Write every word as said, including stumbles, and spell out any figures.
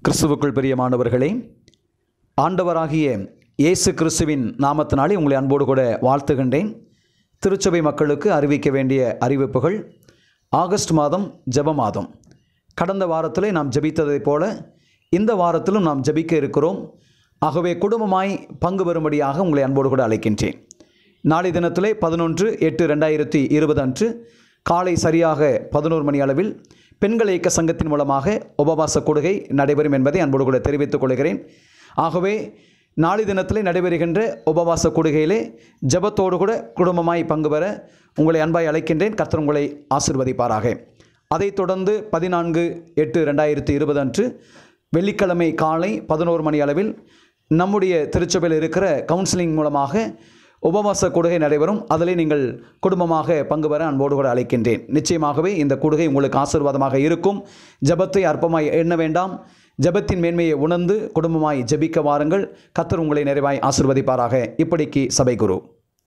கிறிஸ்துவுக்குள் பிரியமானவர்களே, ஆண்டவராகிய இயேசு கிறிஸ்துவின் நாமத்தினாலே உங்களை அன்போடு கூட வாழ்த்துகின்றேன். திருச்சபை மக்களுக்கு அறிவிக்க வேண்டிய அறிவிப்புகள். ஆகஸ்ட் மாதம் ஜெப மாதம். கடந்த வாரத்திலே நாம் ஜெபித்ததைப் போல இந்த வாரத்திலும் நாம் ஜெபிக்க இருக்கிறோம். ஆகவே குடும்பமாய் பங்கு பெறும்படியாக உங்களை அன்போடு கூட அழைக்கின்றேன். நாளை தினத்திலே பதினொன்று எட்டு ரெண்டாயிரத்தி இருபது அன்று காலை சரியாக பதினோரு மணி அளவில் பெண்கள் இயக்க சங்கத்தின் மூலமாக உபவாச கொடுகை நடைபெறும் என்பதை அன்போடு கூட தெரிவித்துக் கொள்கிறேன். ஆகவே நாளை தினத்திலே நடைபெறுகின்ற உபவாச கொடுகையிலே ஜெபத்தோடு கூட குடும்பமாய் பங்கு பெற உங்களை அன்பாய் அழைக்கின்றேன். கர்த்தர் உங்களை ஆசீர்வதிப்பாராக. அதைத் தொடர்ந்து பதினான்கு எட்டு ரெண்டாயிரத்தி இருபது அன்று வெள்ளிக்கிழமை காலை பதினோரு மணி அளவில் நம்முடைய திருச்சபையில் இருக்கிற கவுன்சிலிங் மூலமாக உபவாச கொடுகை நடைபெறும். அதில் நீங்கள் குடும்பமாக பங்கு பெற அன்போடு கூட அழைக்கின்றேன். நிச்சயமாகவே இந்த கொடுகை உங்களுக்கு ஆசீர்வாதமாக இருக்கும். ஜெபத்தை அற்பமாய் எண்ண வேண்டாம். ஜெபத்தின் மேன்மையை உணர்ந்து குடும்பமாய் ஜெபிக்க வாருங்கள். கர்த்தர் உங்களை நிறைவாய் ஆசீர்வதிப்பாராக. இப்படிக்கு சபை குரு.